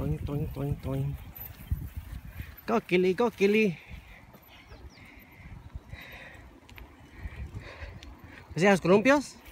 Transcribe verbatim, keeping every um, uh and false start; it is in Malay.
toing, toing, toing, toing. Go, Gilly, go, Gilly. ¿Ves los columpios?